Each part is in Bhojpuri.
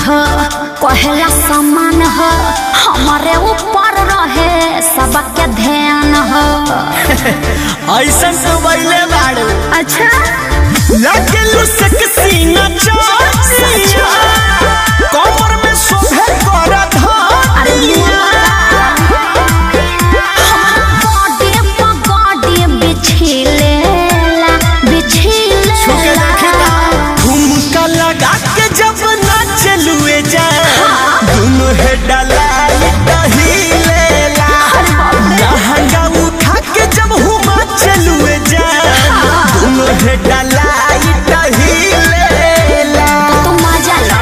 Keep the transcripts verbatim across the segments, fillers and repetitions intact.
हो कहला समान हो हमारे ऊपर रहे सबके ध्यान हो ऐसा तो बैले बाड़ू। अच्छा लगे लुसक सीना चाची कमर में शोभे कर धानिया बॉडी पर बॉडी बिछिलेला बिछिलेला छुके देखेला ठुमका लगा के जब नाच लुए जाए दोनों है डलाई दहीलेला लहंगा उठा के जब हुमा चलुए जाए दोनों है डलाई दहीलेला तो मजा ला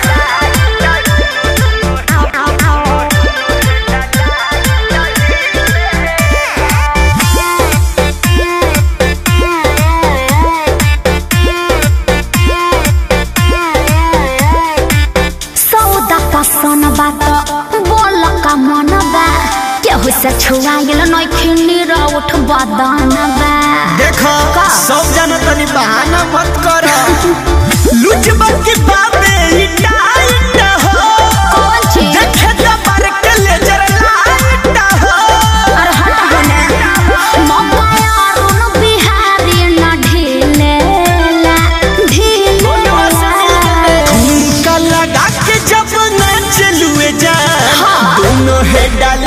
सौदा पसन बात बोल का मन बा केहू से छुआइल नइखिनी उठ बदन बा देखो सब जाना तनी बहाना मत करो लुचबा की बाबे ई टाइट हो कौन चीज देखे त पर के लेजर लाइट हो अरे हट होने मौका अरुण बिहारी न ढीलेला ढीलेला ठुमका लगा के जब नाच लुए जा दोनों है डाल